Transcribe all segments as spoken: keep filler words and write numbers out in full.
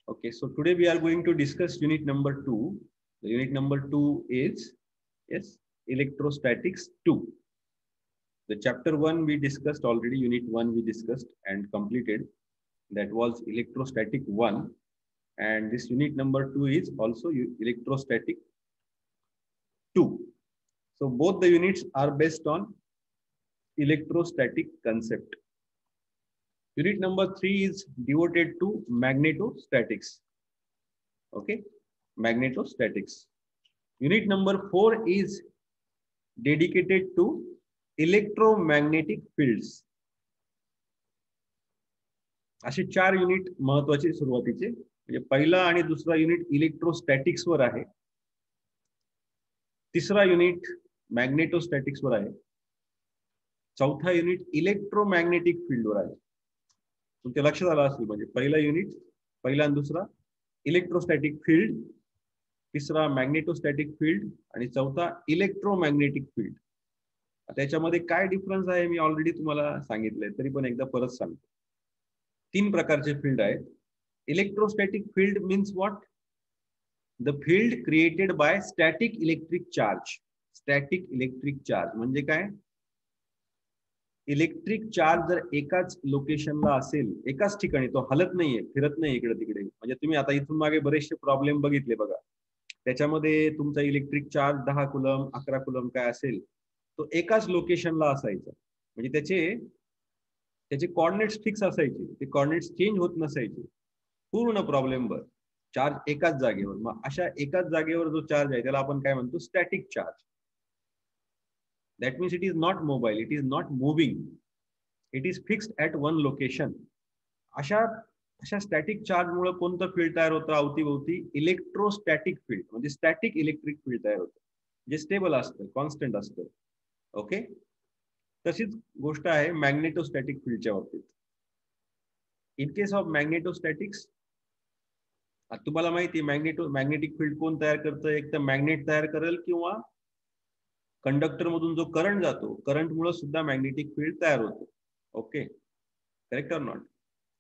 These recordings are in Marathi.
Okay, so today we are going to discuss unit number two. The unit number two is yes, electrostatics two. The chapter one we discussed already, unit one we discussed and completed. That was electrostatic one. And this unit number two is also electrostatic two. So both the units are based on electrostatic concept. Unit number three is devoted to magnetostatics. Okay, magnetostatics. Unit number four is dedicated to electromagnetic fields. असे चार युनिट महत्वाचे सुरुवातीचे, म्हणजे पहिला आणि दुसरा युनिट इलेक्ट्रोस्टॅटिक्स वर आहे, तिसरा युनिट मॅग्नेटोस्टॅटिक्स वर आहे, चौथा युनिट इलेक्ट्रोमॅग्नेटिक फील्ड वर आहे. तुमच्या लक्षात आलं असेल, म्हणजे पहिला युनिट पहिला आणि दुसरा इलेक्ट्रोस्टॅटिक फील्ड, तिसरा मॅग्नेटोस्टॅटिक फील्ड आणि चौथा इलेक्ट्रोमॅग्नेटिक फील्ड. त्याच्यामध्ये काय डिफरन्स आहे मी ऑलरेडी तुम्हाला सांगितलंय, तरी पण एकदा परत सांगतो. तीन प्रकारचे फील्ड आहेत. Electrostatic field means what? The field created by static electric charge. Static electric charge म्हणजे काय? इलेक्ट्रिक चार्ज जर एकाच लोकेशनला असेल, एकाच ठिकाणी, तो हलत नाहीये, फिरत नाही इकडे तिकडे. म्हणजे तुम्ही आता इथून मागे बरेचसे प्रॉब्लेम बघितले बघा, त्याच्यामध्ये तुमचा इलेक्ट्रिक चार्ज दहा कुलम अकरा कुलम काय असेल, तो एकाच लोकेशनला असायचा. म्हणजे त्याचे त्याचे कॉर्डिनेट्स फिक्स असायचे, ते कॉर्डिनेट्स चेंज होत नसायचे पूर्ण प्रॉब्लेम वर. चार्ज एकाच जागेवर. मग अशा एकाच जागेवर जो चार्ज आहे त्याला आपण काय म्हणतो? Static charge. That means it is not mobile, it is not moving, it is fixed at one location. अशा अशा स्टॅटिक चार्ज मुळे कोणतं फील्ड तयार होतं अवतीभोवती? इलेक्ट्रोस्टॅटिक फील्ड, म्हणजे स्टॅटिक इलेक्ट्रिक फील्ड तयार होतं, जे स्टेबल असतं, कॉन्स्टंट असतं. ओके, तशीच गोष्ट आहे मॅग्नेटोस्टॅटिक फील्डच्या बाबतीत. इन केस ऑफ मॅग्नेटोस्टॅटिक्स, तुम्हाला माहिती मॅग्नेटो मॅग्नेटिक फील्ड कोण तयार करतं? एक तर मॅग्नेट तयार करेल, किंवा कंडक्टर मधून जो करंट जातो, करंट मुळे सुद्धा मॅग्नेटिक फील्ड तयार होतो. Okay, correct or not?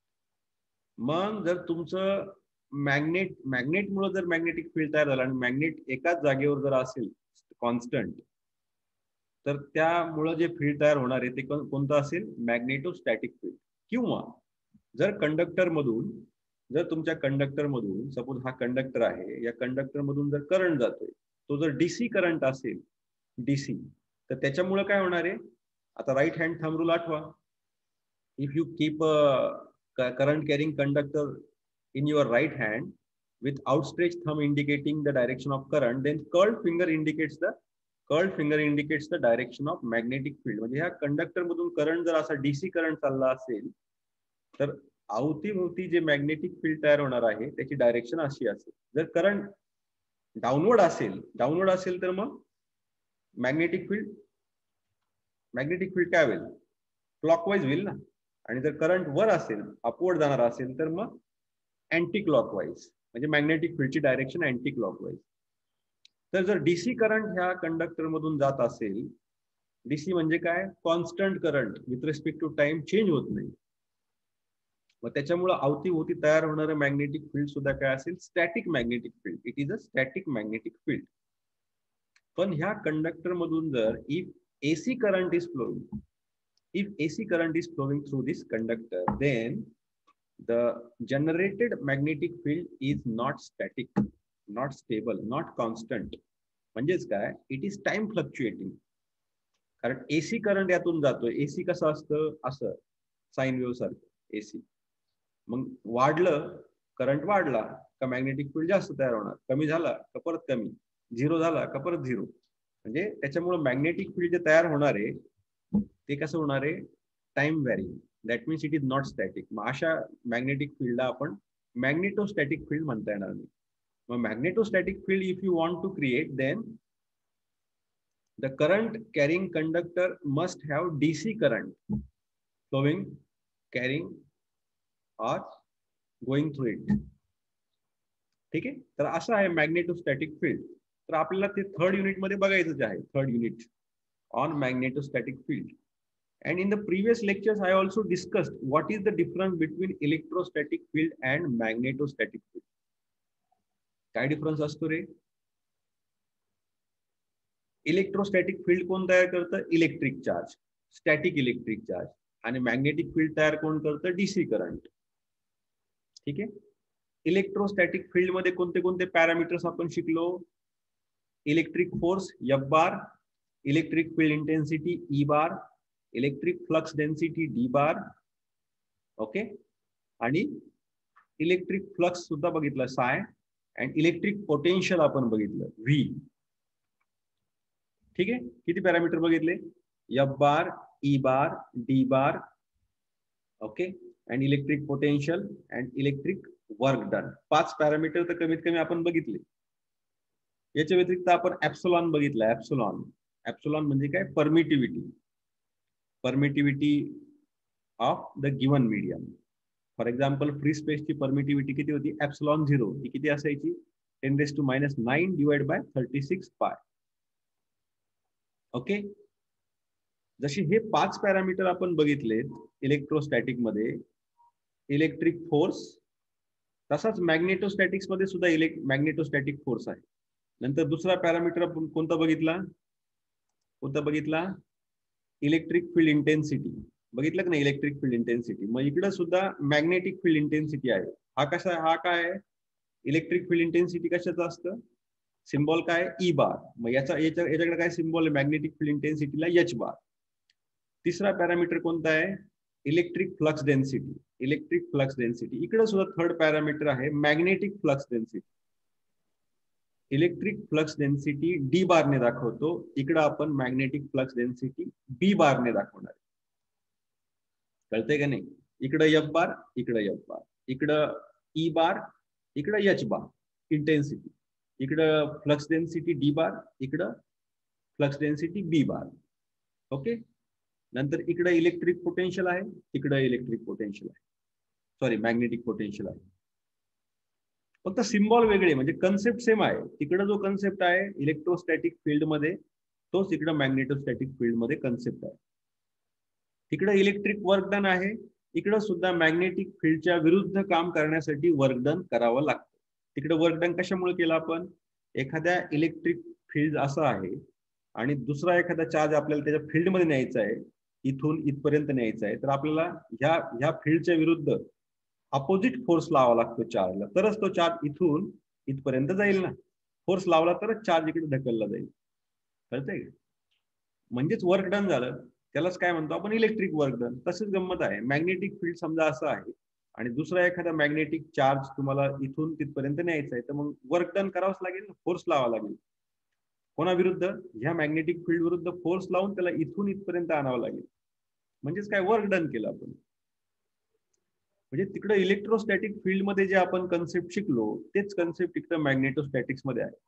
मग जर तुमचं मॅग्नेट मॅग्नेट मुळे जर मॅग्नेटिक फील्ड तयार झाला आणि मॅग्नेट एकाच जागेवर जर असेल कॉन्स्टंट, तर त्यामुळे जे फील्ड तयार होणार आहे ते कोणतं असेल? Magnetostatic field. किंवा जर कंडक्टर मधून जर तुमच्या कंडक्टर मधून सपोज हा कंडक्टर आहे, या कंडक्टर मधून जर करंट जातोय, तो जर डीसी करंट असेल, डीसी, तर त्याच्यामुळे काय होणार आहे? आता राईट हँड थंब रूल आठवा. If you keep a current carrying conductor in your right hand with outstretched thumb indicating the direction of current, then curled finger indicates the curled finger indicates the direction of magnetic field. म्हणजे ह्या कंडक्टर मधून करंट जर असा डीसी करंट चालला असेल, तर अवतीभोवती जे मॅग्नेटिक फील्ड तयार होणार आहे त्याची डायरेक्शन अशी असेल. जर करंट डाऊनवर्ड असेल डाऊनवर्ड असेल तर मग मॅग्नेटिक फील्ड मॅग्नेटिक फील्ड काय होईल? क्लॉकवाईज होईल ना. आणि जर करंट वर असेल, अपवर्ड जाणार असेल, तर मग अँटी क्लॉकवाईज, म्हणजे मॅग्नेटिक फील्डची डायरेक्शन अँटी क्लॉकवाईज. तर जर डीसी करंट ह्या कंडक्टर मधून जात असेल, डीसी म्हणजे काय? Constant current, with respect to time change होत नाही. मग त्याच्यामुळे अवतीभोवती तयार होणारं मॅग्नेटिक फील्ड सुद्धा काय असेल? Static magnetic field. It is a static magnetic field. पण ह्या कंडक्टर मधून जर if AC current is flowing if AC current is flowing through this conductor, then the generated magnetic field is not static, not stable, not constant. म्हणजेच काय? It is time fluctuating. कारण एसी करंट यातून जातोय. एसी कसं असतं? असं साइन वेव्ह सारखं एसी. मग वाढलं, करंट वाढला का मॅग्नेटिक फील्ड जास्त तयार होणार, कमी झाला का परत कमी, झिरो झाला का परत झिरो. म्हणजे त्याच्यामुळे मॅग्नेटिक फील्ड जे तयार होणार आहे ते कसं होणार आहे? Time varying. That means it is not static. मग अशा मॅग्नेटिक फील्डला आपण मॅग्नेटोस्टॅटिक फील्ड म्हणता येणार नाही. मग magnetostatic field if you want to create, then the current carrying conductor must have DC current flowing, carrying or going through it. ठीक आहे, तर असं आहे मॅग्नेटोस्टॅटिक फील्ड. तर आपल्याला ते थर्ड युनिट मध्ये बघायचं आहे. Third unit on magnetostatic field. And in the previous lectures, I also discussed what is the difference between electrostatic field and magnetostatic field. काय डिफरन्स असतो रे? इलेक्ट्रोस्टॅटिक फील्ड कोण तयार करतं? Electric charge, static electric charge. आणि मॅग्नेटिक फील्ड तयार कोण करतं? DC current. ठीक आहे. इलेक्ट्रोस्टॅटिक फील्ड मध्ये कोणते कोणते पॅरामीटर्स आपण शिकलो? Electric force F bar, electric field intensity E bar, electric flux density D bar. Okay. आणि इलेक्ट्रिक फ्लक्स सुद्धा बघितलं साय, आणि इलेक्ट्रिक पोटेन्शियल आपण बघितलं व्ही. ठीक आहे. किती पॅरामीटर बघितले? F bar, E bar, D bar. Okay. And electric potential and electric work done. पाच पॅरामीटर तर कमीत कमी आपण बघितले. याच्या व्यतिरिक्त आपण ऍप्सोलॉन बघितला. ऍप्सोलॉन ऍप्सोलॉन म्हणजे काय? Permittivity. Permittivity of the given medium. For example free स्पेसची परमिटिव्हिटी किती होती? Epsilon zero. ती किती असायची? Ten raise to minus nine divide by thirty six pi. Okay. जशी हे पाच पॅरामीटर आपण बघितलेत इलेक्ट्रोस्टॅटिक मध्ये, इलेक्ट्रिक फोर्स, तसाच मॅग्नेटोस्टॅटिक्स मध्ये सुद्धा इलेक्ट मॅग्नेटोस्टॅटिक फोर्स आहे. नंतर दुसरा पॅरामीटर आपण कोणता बघितला? कोणता बघितला? Electric field intensity. बघितलं का नाही? Electric field intensity. मग इकडे सुद्धा मॅग्नेटिक फील्ड इंटेन्सिटी आहे. हा कसा? हा काय आहे? इलेक्ट्रिक फील्ड इंटेन्सिटी कशाचं असतं? सिम्बॉल काय? E bar. मग याचा याच्याकडे काय सिम्बॉल आहे? मॅग्नेटिक फील्ड इंटेन्सिटीला एच बार. तिसरा पॅरामीटर कोणता आहे? Electric flux density. Electric flux density. इकडे सुद्धा थर्ड पॅरामीटर आहे magnetic flux density. Electric flux density D बारने दाखवतो. इकडे आपण मॅग्नेटिक फ्लक्स डेन्सिटी बी बारने दाखवणार. कळतंय का नाही? इकडे एफ बार, इकडे एफ बार, इकडं ई बार, इकडे एच बार इंटेन्सिटी, इकडं फ्लक्स डेन्सिटी डी बार, इकडं flux density B bar. Okay. नंतर इकडे इलेक्ट्रिक पोटेन्शियल आहे, इकडे इलेक्ट्रिक पोटेन्शियल आहे, सॉरी मॅग्नेटिक पोटेन्शियल आहे. फक्त सिम्बॉल वेगळे, म्हणजे कन्सेप्ट सेम आहे. तिकडे जो कन्सेप्ट आहे इलेक्ट्रोस्टॅटिक फील्ड मध्ये, तोच इकडे मॅग्नेटोस्टॅटिक फील्ड मध्ये कन्सेप्ट आहे. तिकडे इलेक्ट्रिक वर्क डन आहे, इकडे सुद्धा मॅग्नेटिक फील्डच्या विरुद्ध काम करण्यासाठी वर्क डन करावं लागतं. तिकडे वर्क डन कशामुळे केलं आपण? एखाद्या इलेक्ट्रिक फील्ड असं आहे आणि दुसरा एखादा चार्ज आपल्याला त्याच्या फील्डमध्ये न्यायचा आहे, इथून इथपर्यंत न्यायचा आहे, तर आपल्याला ह्या ह्या फील्डच्या विरुद्ध अपोजिट फोर्स लावा लागतो चार्जला, तरच तो चार्ज इथून इथपर्यंत जाईल ना. फोर्स लावला तरच चार्ज इकडे ढकलला जाईल. कळतंय? म्हणजेच वर्क डन झालं. त्यालाच काय म्हणतो आपण? Electric work done. तसंच गंमत आहे. मॅग्नेटिक फील्ड समजा असं आहे आणि दुसरा एखादा मॅग्नेटिक चार्ज तुम्हाला इथून तिथपर्यंत न्यायचा आहे, तर मग वर्क डन करावंच लागेल, फोर्स लावा लागेल. कोणाविरुद्ध? ह्या मॅग्नेटिक फील्ड विरुद्ध फोर्स लावून त्याला इथून इथपर्यंत आणावं लागेल. म्हणजेच काय? वर्क डन केलं आपण. म्हणजे तिकडे इलेक्ट्रोस्टॅटिक फील्ड मध्ये जे आपण कन्सेप्ट शिकलो, तेच कन्सेप्ट तिकडे मॅग्नेटोस्टॅटिक्स मध्ये आहे.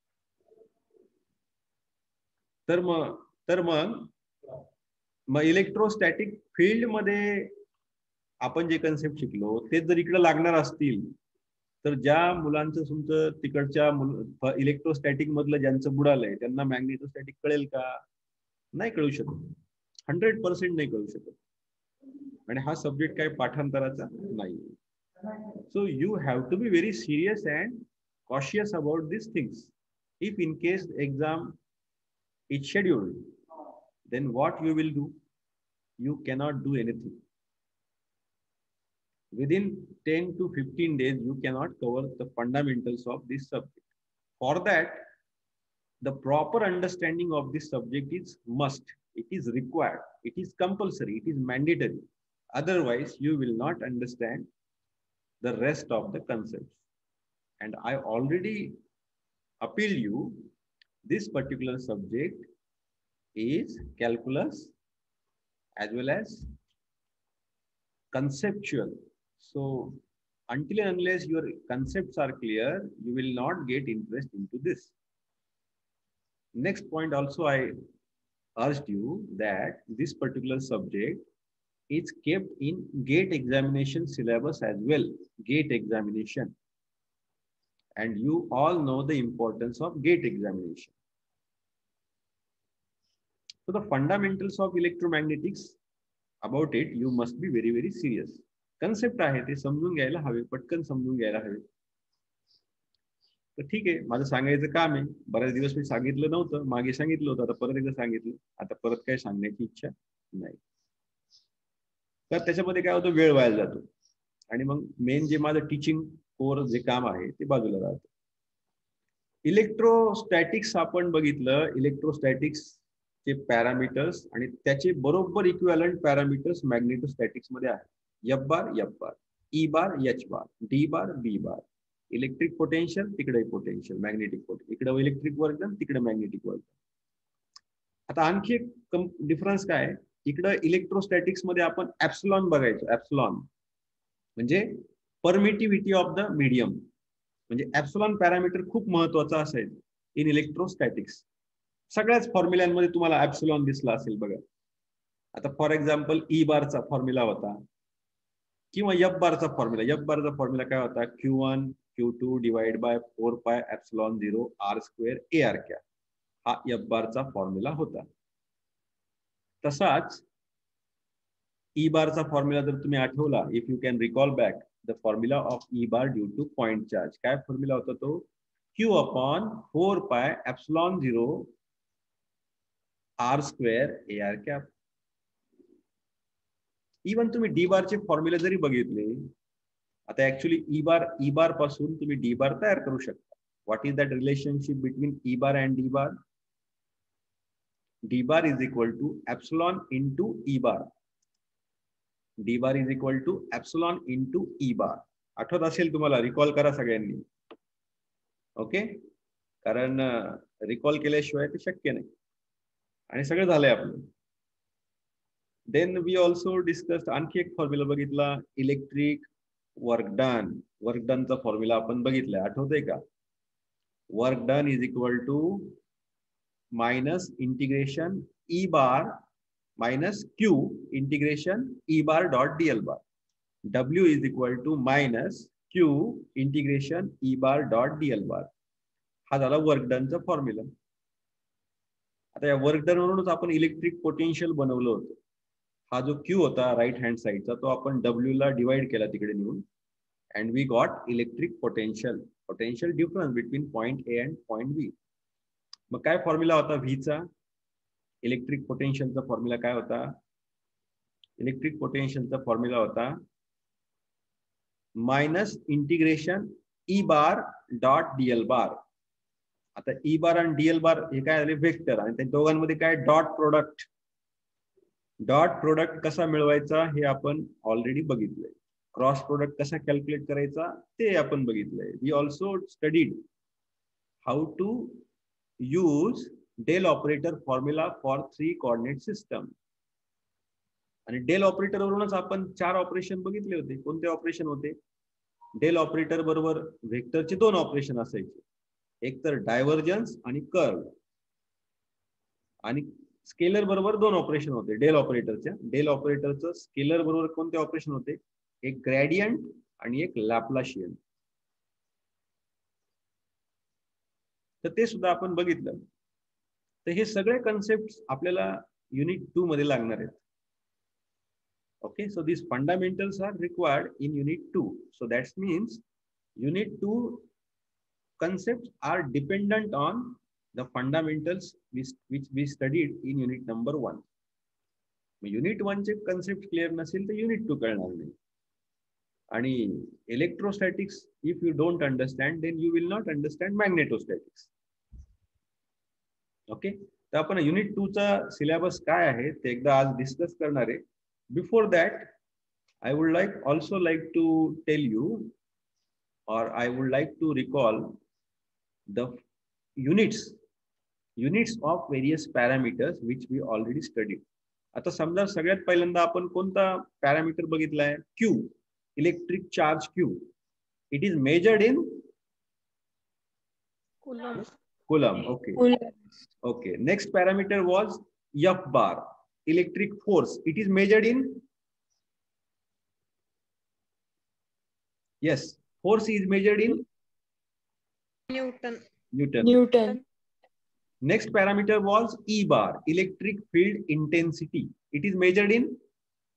तर मग तर मग मग इलेक्ट्रोस्टॅटिक फील्ड मध्ये आपण जे कन्सेप्ट शिकलो तेच जर इकडे लागणार असतील, तर ज्या मुलांचं तुमचं तिकडच्या इलेक्ट्रोस्टॅटिक मधलं ज्यांचं बुडालंय त्यांना मॅग्नेटोस्टॅटिक कळेल का? नाही कळू शकत. हंड्रेड पर्सेंट नाही कळू शकत. आणि हा सब्जेक्ट काय पाठांतराचा नाही. So you have to be very serious and cautious about this things. If in case exam is scheduled, then what you will do? You cannot do anything. Within ten to fifteen days, you cannot cover the fundamentals of this subject. For that, the proper understanding of this subject is must. It is required. It is compulsory. It is mandatory. Otherwise, you will not understand the rest of the concepts. And I already appeal you, this particular subject is calculus as well as conceptual. So until and unless your concepts are clear, you will not get interest into this. Next point also, I urged you that this particular subject is kept in GATE examination syllabus as well. GATE examination. And you all know the importance of GATE examination. So the fundamentals of electromagnetics about it you must be very very serious. Concept आहे ते समजून घ्यायला हवे, पटकन समजून घ्यायला हवे. तर ठीक आहे, माझं सांगायचं काम आहे. बऱ्याच दिवस मी सांगितलं नव्हतं, मागे सांगितलं होतं, आता परत एकदा सांगितलं. आता परत काय सांगण्याची इच्छा नाही. तर त्याच्यामध्ये काय होतं, वेळ व्हायला जातो आणि मग मेन जे माझं टीचिंग कोर जे काम आहे ते बाजूला राहतं. इलेक्ट्रोस्टॅटिक्स आपण बघितलं. इलेक्ट्रोस्टॅटिक्स चे पॅरामीटर्स आणि त्याचे बरोबर इक्विव्हॅलंट पॅरामीटर्स मॅग्नेटोस्टॅटिक्स मध्ये आहे. F bar F bar, E bar H bar, D bar B bar. Electric potential तिकडे पोटेन्शियल, मॅग्नेटिक पोटेन्शियल इकडे, इलेक्ट्रिक वर्क डन तिकडे मॅग्नेटिक वर्क. आता आणखी एक डिफरन्स काय आहे, इकडे इलेक्ट्रोस्टॅटिक्स मध्ये आपण ऍप्सिलॉन बघायचो. ऍप्सिलॉन म्हणजे परमिटिव्हिटी ऑफ द मीडियम. म्हणजे ऍप्सिलॉन पॅरामीटर खूप महत्वाचा असेल इन इलेक्ट्रोस्टॅटिक्स. सगळ्याच फॉर्म्युलांमध्ये तुम्हाला ऍप्सिलॉन दिसला असेल बघा. आता फॉर एक्झाम्पल ई बारचा फॉर्म्युला होता किंवा एफ बारचा फॉर्म्युला. एफ बारचा फॉर्म्युला काय होता, Q one Q two divide by four pi epsilon zero R square A R cap. हा एफ बारचा फॉर्म्युला होता. तसाच ई बारचा फॉर्म्युला जर तुम्ही आठवला, if you can recall back the formula of E bar due to point charge. काय फॉर्म्युला होता तो, Q upon four pi epsilon zero R square A R cap. Even तुम्ही डी बारचे फॉर्म्युले जरी बघितले, आता actually E bar E bar पासून तुम्ही डी बार तयार करू शकता. What is that relationship between E bar and D bar? D bar is equal to epsilon into E bar. D bar is equal to epsilon into E bar. आठवत असेल तुम्हाला, रिकॉल करा सगळ्यांनी. ओके, कारण रिकॉल केल्याशिवाय ते शक्य नाही. आणि सगळं झालंय आपलं. देन वी ऑल्सो डिस्कस्ड आणखी एक फॉर्म्युला बघितला, इलेक्ट्रिक वर्क डन. वर्क डनचा फॉर्म्युला आपण बघितलाय, आठवतंय का? Work done is equal to minus integration E bar minus Q integration E bar dot dl bar. W is equal to minus Q integration E bar dot dl bar. हा झाला वर्क डनचा फॉर्म्युला. आता या वर्क डन वरूनच आपण इलेक्ट्रिक पोटेन्शियल बनवलं होतं. हा जो क्यू होता राईट हँड साइडचा, तो आपण डब्ल्यू ला डिवाइड केला तिकडे नेऊन, and we got electric potential. Potential difference between point A and point B. मग काय फॉर्म्युला होता व्हीचा? इलेक्ट्रिक पोटेन्शियलचा फॉर्म्युला काय होता? इलेक्ट्रिक पोटेन्शियलचा फॉर्म्युला होता minus integration E bar dot dl bar. आता ई बार आणि डीएल बार हे काय झाले, वेक्टर, आणि त्या दोघांमध्ये काय, डॉट प्रोडक्ट. डॉट प्रोडक्ट कसा मिळवायचा हे आपण ऑलरेडी बघितलंय. क्रॉस प्रोडक्ट कसा कॅल्क्युलेट करायचा ते आपण बघितलंय. We also studied how to use del operator formula for three coordinate system. आणि डेल ऑपरेटर वरूनच आपण चार ऑपरेशन बघितले होते. कोणते ऑपरेशन होते? डेल ऑपरेटर बरोबर व्हेक्टरचे दोन ऑपरेशन असायचे, एक तर डायव्हर्जन्स आणि कर्व. आणि स्केलर बरोबर दोन ऑपरेशन होते डेल ऑपरेटरच्या. डेल ऑपरेटरचं स्केलर बरोबर कोणते ऑपरेशन होते? एक ग्रेडियंट आणि एक लॅप्लाशियन. तर ते सुद्धा आपण बघितलं. तर हे सगळे कन्सेप्ट आपल्याला युनिट टू मध्ये लागणार आहेत. Okay, so these fundamentals are required in unit two. So that means unit two concepts are dependent on the fundamentals which, which we studied in unit number one. Unit one चे concept clear नसेल तर unit two कळणार नाही. आणि electrostatics, if you don't understand, then you will not understand magnetostatics. Okay, तर आपण युनिट टू चा सिलेबस काय आहे ते एकदा आज डिस्कस करणार आहे. Before that, I would like also like to tell you, or I would like to recall the units, units of various parameters which we already studied. आता समजा सगळ्यात पहिल्यांदा आपण कोणता पॅरामीटर बघितलाय? Q, electric charge Q. It is measured in Coulomb. Coulomb. Okay. Okay. Next parameter was F bar. Electric force, it is measured in, yes, force is measured in Newton. Newton. Newton. Next parameter was E bar, electric field intensity. It is measured in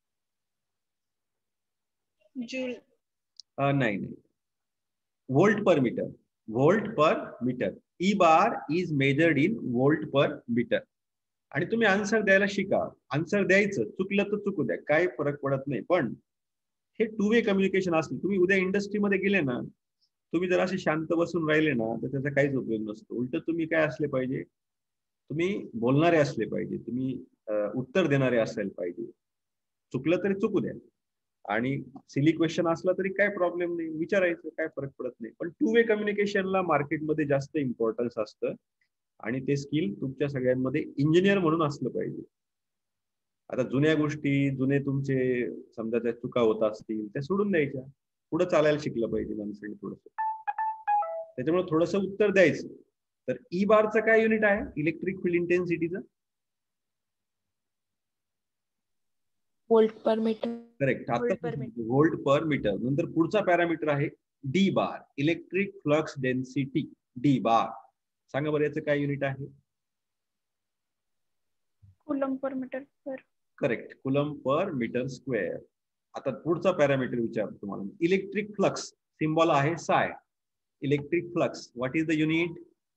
joule uh, नाही नाही, volt per metre. Volt per metre. E bar is measured in volt per metre. आणि तुम्ही आन्सर द्यायला शिका. आन्सर द्यायचं, चुकलं तर चुकू द्या, काही फरक पडत नाही. पण हे टू वे कम्युनिकेशन असले. तुम्ही उद्या इंडस्ट्रीमध्ये गेले ना, तुम्ही जर असे शांत बसून राहिले ना, तर त्याचा काहीच उपयोग नसतो. उलट तुम्ही काय असले पाहिजे, तुम्ही बोलणारे असले पाहिजे, तुम्ही उत्तर देणारे असायला पाहिजे. चुकलं तरी चुकू द्या, आणि सिली क्वेश्चन असला तरी काय प्रॉब्लेम नाही, विचारायचं, काय फरक पडत नाही. पण टू वे कम्युनिकेशनला मार्केटमध्ये जास्त इम्पॉर्टन्स असतं, आणि ते स्किल तुमच्या सगळ्यांमध्ये इंजिनियर म्हणून असलं पाहिजे. आता जुन्या गोष्टी, जुने तुमचे समजा त्या चुका होत असतील, त्या सोडून द्यायच्या, पुढे चालायला शिकलं पाहिजे माणसाने थोडस. त्याच्यामुळे थोडस उत्तर द्यायचं. तर ई बारचं काय युनिट आहे इलेक्ट्रिक फील्ड इंटेन्सिटीचं? Volt per metre. करेक्ट. आता व्होल्ट पर मीटर. नंतर पुढचा पॅरामीटर आहे D bar, electric flux density. D bar सांगा बरं, याचं काय युनिट आहे? Coulomb per metre square. Correct, coulomb per metre square. आता पुढचा पॅरामीटर विचारतो तुम्हाला. इलेक्ट्रिक फ्लक्स, सिम्बॉल आहे psi. Electric flux, what is the unit?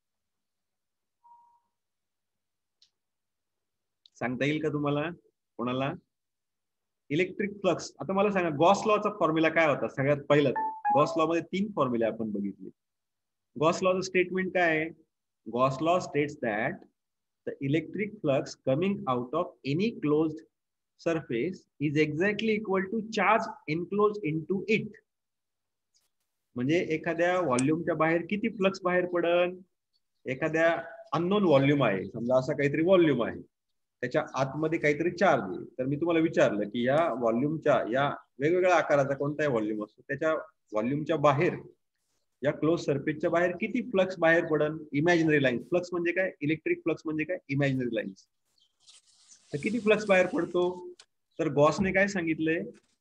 सांगता येईल का तुम्हाला कोणाला? Electric flux. आता मला सांगा, गॉस लॉचा फॉर्म्युला काय होता? सगळ्यात पहिला गॉस लॉ मध्ये तीन फॉर्म्युले आपण बघितले. गॉस लॉचं स्टेटमेंट काय आहे? Gauss law states that the electric flux coming out of any closed surface is exactly equal to charge enclose into it. म्हणजे एखाद्या व्हॉल्यूमच्या बाहेर किती फ्लक्स बाहेर पडल? एखाद्या अननोन व्हॉल्यूम आहे, समजा असा काहीतरी व्हॉल्यूम आहे, त्याच्या आतमध्ये काहीतरी चार्ज आहे. तर मी तुम्हाला विचारलं की या व्हॉल्यूमच्या, या वेगवेगळ्या आकाराचा कोणताही व्हॉल्यूम असतो, त्याच्या व्हॉल्यूमच्या बाहेर, या क्लोज सरफेसच्या बाहेर किती फ्लक्स बाहेर पडल? Imaginary lines. फ्लक्स म्हणजे काय? इलेक्ट्रिक फ्लक्स म्हणजे काय? Imaginary lines. तर किती फ्लक्स बाहेर पडतो? तर गॉसने काय सांगितलंय,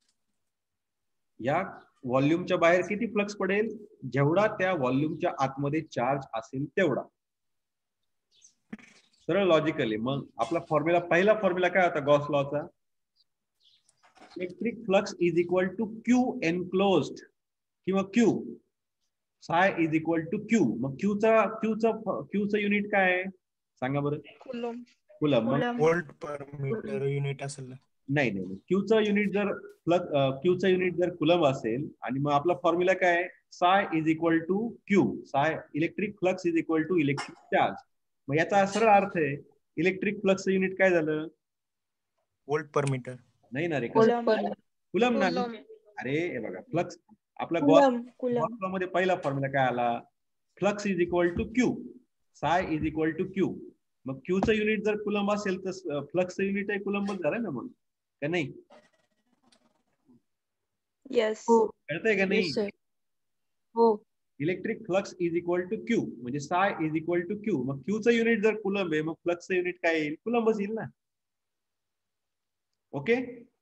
या व्हॉल्यूमच्या बाहेर किती फ्लक्स पडेल? जेवढा त्या व्हॉल्यूमच्या आतमध्ये चार्ज असेल तेवढा. सरळ लॉजिकली. मग आपला फॉर्म्युला, पहिला फॉर्म्युला काय होता गॉस लॉचा? Electric flux is equal to Q enclosed किंवा Q. Psi is equal to Q. मग क्यूचा क्यूचा क्यूचं युनिट काय आहे सांगा बरं? Coulomb. Coulomb. Volt per metre unit असेल. नाही नाही, क्यूचं युनिट जर फ्लक्स, क्यूचं युनिट जर कुलम असेल, आणि मग आपला फॉर्म्युला काय आहे? Psi is equal to Q. Psi, electric flux is equal to electric charge. मग याचा सरळ अर्थ आहे, इलेक्ट्रिक फ्लक्सचं युनिट काय झालं? Volt per metre. नाही ना रे, कुलम. कुलम ना. कुलम. अरे हे बघा, फ्लक्स आपला गॉस कुलम. लॉ मध्ये पहिला फॉर्म्युला काय आला? Flux is equal to Q, psi is equal to Q. मग क्यूचं युनिट जर कुलम असेल तर फ्लक्सचं युनिट आहे कुलमच झालं ना, मग का नाही? येस. कळतंय का नाही? हो. Electric flux is equal to Q म्हणजे psi is equal to Q. मग क्यूचं युनिट जर कुलम आहे, मग फ्लक्सचं युनिट काय येईल? कुलमच येईल ना. ओके,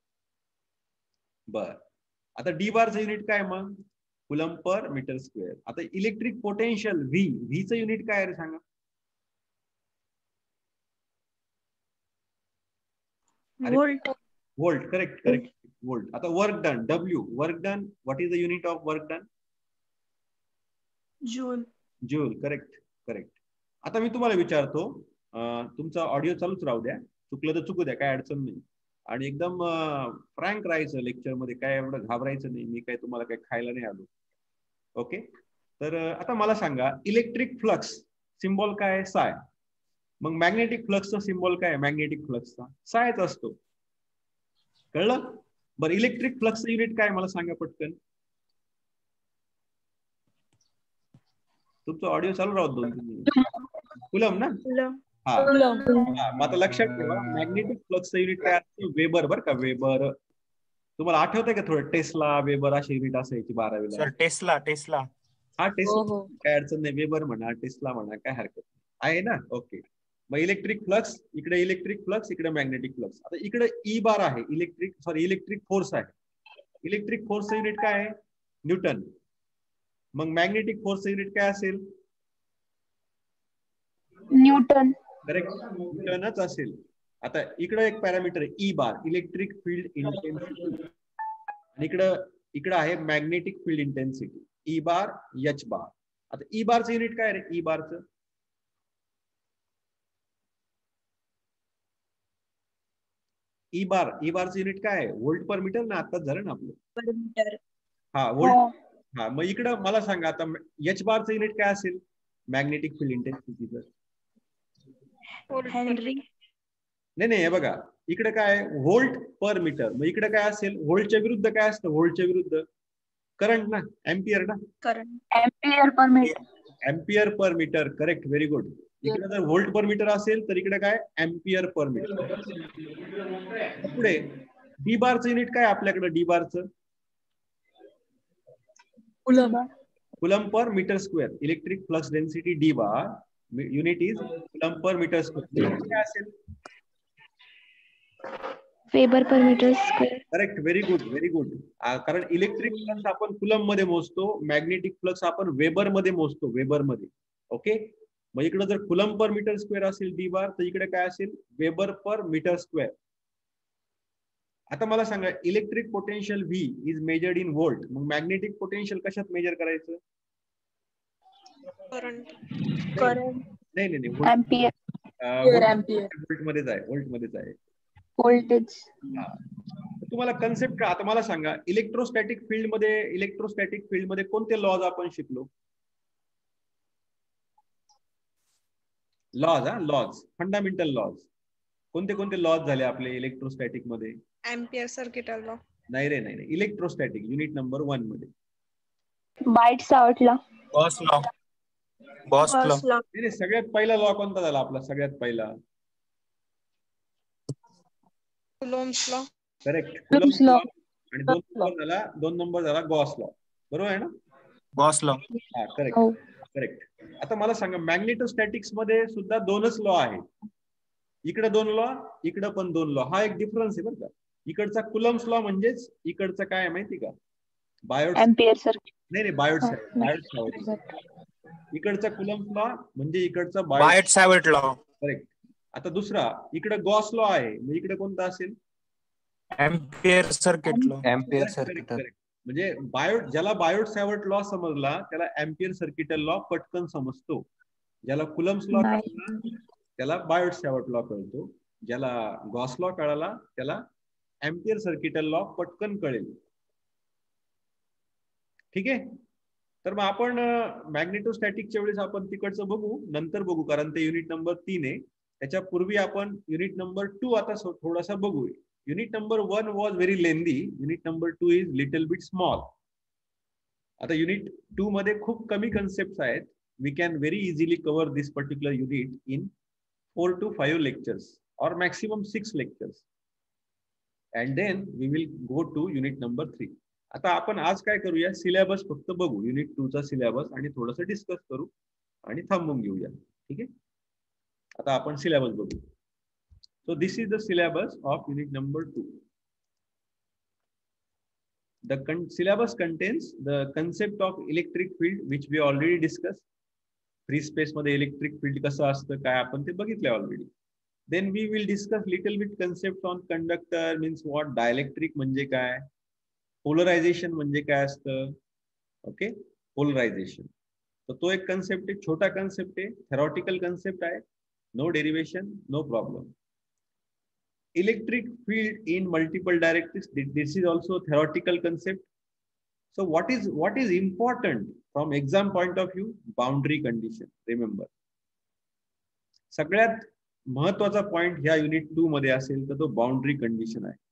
बर. आता डी बारचं युनिट काय मग? Coulomb per metre square. आता इलेक्ट्रिक पोटेन्शियल व्ही, व्हीचं युनिट काय रे सांगा? Volt. Volt. Correct correct, volt. आता work done, W. Work done, what is the unit of work done? Joule. Joule. Correct correct. आता मी तुम्हाला विचारतो, तुमचा ऑडिओ चालूच राहू द्या, चुकलं तर चुकू द्या, काय अडचण नाही. आणि एकदम फ्रँक राहायचं लेक्चर मध्ये, काय एवढं घाबरायचं नाही. मी काय तुम्हाला काय खायला नाही आलो. ओके, तर आता मला सांगा, इलेक्ट्रिक फ्लक्स सिम्बॉल काय आहे? साय. मग मॅग्नेटिक फ्लक्सचा सिम्बॉल काय आहे? मॅग्नेटिक फ्लक्सचा सायच असतो. कळलं? बरं, इलेक्ट्रिक फ्लक्सचं युनिट काय मला सांगा पटकन. तुमचं ऑडिओ चालू राहत दोन तीन मिनिट. कुलम ना? हा, आता लक्षात ठेवा, मॅग्नेटिक फ्लक्सचं युनिट काय असतं? वेबर. बरं का, वेबर. तुम्हाला आठवतंय का थोडं? टेस्ला, वेबर अशी युनिट असायची बारावीला. Sir tesla. टेस्ला हा, टेस्ला. काय अडचण नाही, वेबर म्हणा, टेस्ला म्हणा, काय हरकत नाही, आहे ना. ओके, मग इलेक्ट्रिक फ्लक्स इकडे, इलेक्ट्रिक फ्लक्स इकडे, मॅग्नेटिक फ्लक्स. आता इकडे ई बार आहे, इलेक्ट्रिक सॉरी इलेक्ट्रिक फोर्स आहे. इलेक्ट्रिक फोर्सचं युनिट काय आहे? न्यूटन. मग मॅग्नेटिक फोर्सचं युनिट काय असेल? न्यूटन. करेक्ट, न्यूटनच असेल. आता इकडे एक पॅरामीटर आहे E bar, electric field intensity. आणि इकडं इकडे आहे magnetic field intensity E bar H bar. आता ई बारचं युनिट काय रे? ई बारचं ई बार ई बारचं युनिट काय आहे? व्होल्ट पर मीटर ना, आताच झालं ना आपलं. Per metre. हा व्होल्ट. हा मग इकडं मला सांगा आता एच बारचं युनिट काय असेल मॅग्नेटिक फील्ड इंटेन्सिटीचं? हेनरी. नाही नाही, हे बघा इकडे काय व्होल्ट पर मीटर. मग इकडे काय असेल? व्होल्टच्या विरुद्ध काय असतं? व्होल्टच्या विरुद्ध करंट ना, एम्पियर ना. Current. Ampere per metre. Ampere per metre. Correct, very good. इकडे जर व्होल्ट पर मीटर असेल तर इकडे काय? Ampere per metre. पुढे डी बारचं युनिट काय आपल्याकडे? डी बारचं coulomb. Coulomb per metre square. Electric flux density D bar unit is coulomb per metre square. काय असेल? Weber per metre square. Correct, very good very good. कारण इलेक्ट्रिक फ्लक्स आपण कुलम मध्ये मोजतो, मॅग्नेटिक फ्लक्स आपण वेबर मध्ये मोजतो, वेबर मध्ये. ओके, मग इकडे जर कुलम पर मीटर स्क्वेअर असेल डी बार, तर इकडे काय असेल? Weber per metre square. आता मला सांगा electric potential V is measured in volt. मग मॅग्नेटिक पोटेन्शियल कशात मेजर करायचं? करंट. करंट. नाही नाही नाही, एम्पियर. व्होल्ट मध्येच आहे, व्होल्ट मध्येच आहे. व्होल्टेज. हा, तुम्हाला कन्सेप्ट का? आता मला सांगा इलेक्ट्रोस्टॅटिक फील्ड मध्ये इलेक्ट्रोस्टॅटिक फील्ड मध्ये कोणते लॉज आपण शिकलो? लॉज. हा लॉज, फंडामेंटल लॉज. कोणते कोणते लॉज झाले आपले इलेक्ट्रोस्टॅटिक मध्ये? Ampere circuital law. नाही रे नाही, इलेक्ट्रोस्टॅटिक युनिट नंबर वन मध्ये. Biot Savart law. Gauss law. Gauss law. नाही, सगळ्यात पहिला लॉ कोणता झाला आपला? सगळ्यात पहिला Coulomb's law. Correct, Coulomb's law. आणि दोन नंबर झाला दोन नंबर झाला गॉस लॉ. बरोबर आहे ना? Gauss law. हा करेक्ट करेक्ट. आता मला सांगा मॅग्नेटोस्टॅटिक्स मध्ये सुद्धा दोनच लॉ आहेत. इकडे दोन लॉ, इकडे पण दोन लॉ. हा एक डिफरन्स आहे बरं का. इकडचा कुलम्स लॉ म्हणजेच इकडचं काय माहिती का? बायोट. Ampere circuit. नाही नाही, बायोट बायोट. इकडचा कुलम्स लॉ म्हणजे इकडचा बायोट सावर्ट लॉ. करेक्ट. आता दुसरा इकडे गॉस लॉ आहे, मग इकडे कोणता असेल? Ampere circuit law. Ampere circuit. म्हणजे बायोट, ज्याला बायोट सावर्ट लॉ समजला त्याला एम्पियर सर्किटल लॉ पटकन समजतो. ज्याला कुलम्स लॉ कळला त्याला बायोट सावर्ट लॉ कळतो. ज्याला गॉस लॉ कळाला त्याला एम्पियर सर्किटल लॉ पटकन कळेल. ठीक आहे. तर मग आपण मॅग्नेटोस्टॅटिकच्या वेळेस आपण तिकडचं बघू, नंतर बघू, कारण ते युनिट नंबर तीन आहे. त्याच्या पूर्वी आपण युनिट नंबर टू आता थोडासा बघू. Unit number one was very lengthy. Unit number two is little bit small. आता युनिट टू मध्ये खूप कमी कन्सेप्ट आहेत. We can very easily cover this particular unit in four to five lectures और maximum six lectures, and then we will go to unit number three. आता आपण आज काय करूया? सिलेबस फक्त बघू, युनिट टू चा सिलेबस, आणि थोडंसं डिस्कस करू आणि थांबून घेऊया. ठीक आहे. आता आपण सिलेबस बघू. So this is the syllabus of unit number two. The con syllabus contains the concept of electric field, which we already discussed. Free space मध्ये electric field कसं असतं काय आपण ते बघितले already. Then we will discuss little bit concepts on conductor, means what, dielectric म्हणजे काय, polarization म्हणजे काय असतं. Okay, polarization. तर तो एक concept आहे, छोटा concept आहे, theoretical concept आहे. No derivation, no problem. Electric field in multiple directions, this is also a theoretical concept. So what is what is important from exam point of view? Boundary condition. Remember, सगळ्यात महत्वाचा पॉइंट ह्या युनिट टू मध्ये असेल तर तो बाउंड्री कंडिशन आहे.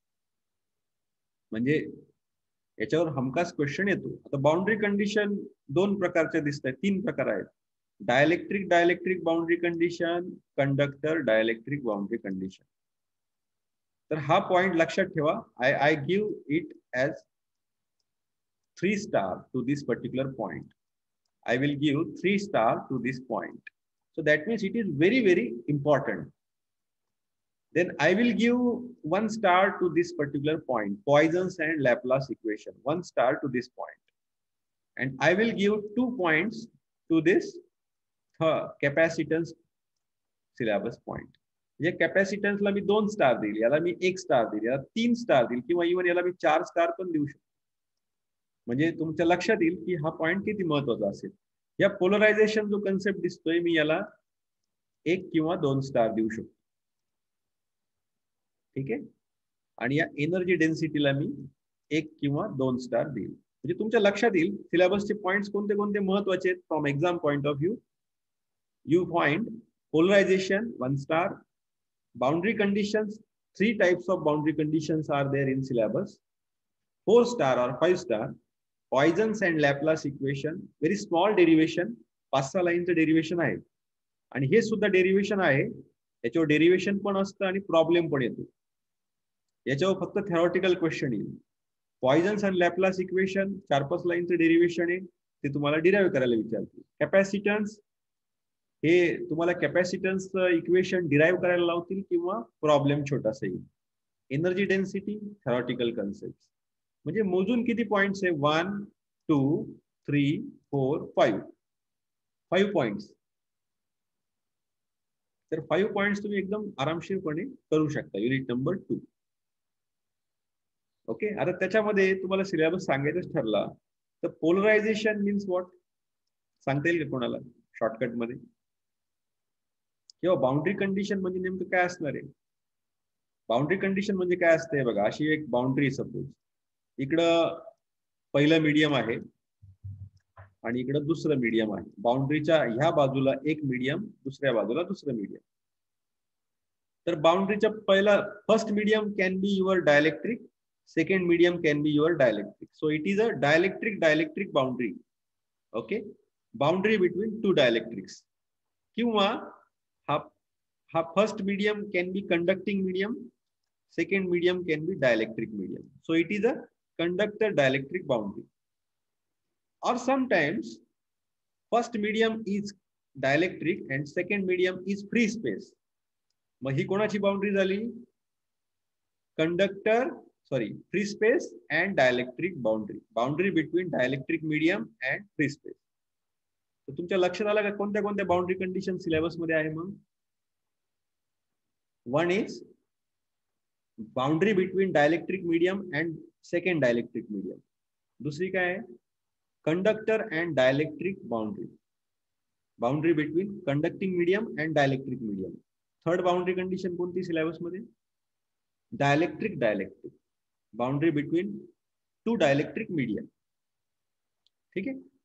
म्हणजे याच्यावर हमखास क्वेश्चन येतो. आता बाउंड्री कंडिशन दोन प्रकारचे दिसत आहेत, तीन प्रकार आहेत. Dielectric dielectric boundary condition, conductor dielectric boundary condition. तर हा पॉइंट लक्षात ठेवा. I I give it as three star to this particular point. I will give three star to this point. So that means it is very very important. Then I will give one star to this particular point, Poisson's and Laplace equation, one star to this point, and I will give two points to this uh, capacitance syllabus point. या कॅपॅसिटन्स ला मी दोन स्टार देईल, याला मी एक स्टार देईल, याला तीन स्टार देईल, किंवा इव्हन याला मी चार स्टार पण देऊ शकतो. म्हणजे तुमच्या लक्षात येईल की हा पॉइंट किती महत्वाचा असेल. या पोलरायझेशन जो कन्सेप्ट दिसतोय मी याला एक किंवा दोन स्टार देऊ शकतो. ठीक आहे. आणि या एनर्जी डेन्सिटीला मी एक किंवा दोन स्टार देईल. म्हणजे तुमच्या लक्षात येईल सिलेबसचे पॉइंट्स कोणते कोणते महत्वाचे आहेत from exam point of view. You find polarization one star, boundary conditions, three types of boundary conditions are there in syllabus, four star or five star, Poisson's and Laplace equation, very small derivation, पाच सहा लाईनचं डेरिव्हेशन आहे आणि हे सुद्धा डेरिव्हेशन आहे. याच्यावर डेरिव्हेशन पण असतं आणि प्रॉब्लेम पण येतो. याच्यावर फक्त थेरॉटिकल क्वेश्चन येईल. Poisson's and Laplace equation चार पाच लाईनचं डेरिव्हेशन आहे, ते तुम्हाला डिराइव्ह करायला विचारतील. कॅपॅसिटन्स हे तुम्हाला कॅपॅसिटन्स इक्वेशन डिराइव्ह करायला लावतील किंवा प्रॉब्लेम छोटासा येईल. Energy density theoretical concept. म्हणजे मोजून किती पॉइंट्स आहे? One two three four five five points. तर फाईव्ह पॉइंट्स तुम्ही एकदम आरामशीरपणे करू शकता युनिट नंबर टू. ओके. आता त्याच्यामध्ये तुम्हाला सिलेबस सांगायचंच ठरला तर पोलरायझेशन मीन्स व्हॉट सांगता येईल का कोणाला शॉर्टकट मध्ये? किंवा बाउंड्री कंडिशन म्हणजे नेमकं काय असणार आहे? बाउंड्री कंडिशन म्हणजे काय असते बघा. अशी एक बाउंड्री सपोज इकडं पहिलं मीडियम आहे आणि इकडं दुसरं मीडियम आहे. बाउंड्रीच्या ह्या बाजूला एक मीडियम, दुसऱ्या बाजूला दुसरं मीडियम. तर बाउंड्रीच्या पहिला first medium can be your dielectric, second medium can be your dielectric. So it is a dielectric dielectric boundary. Okay. Boundary between two dielectrics. किंवा हा हा first medium can be conducting medium, second medium can be dielectric medium. So it is a conductor dielectric boundary. Or sometimes first medium is dielectric and second medium is free space. मग ही कोणाची बाउंड्री झाली? Conductor sorry free space and dielectric boundary. Boundary between dielectric medium and free space. तर तुमच्या लक्षात आलं का कोणत्या कोणत्या बाउंड्री कंडिशन सिलेबस मध्ये आहे? मग one is boundary between dielectric medium and second dielectric medium. दुसरी काय आहे? Conductor and dielectric boundary. Boundary between conducting medium and dielectric medium. Third boundary condition कोणती सिलेबस मध्ये? Dielectric dielectric. Boundary between two dielectric medium. ठीक आहे.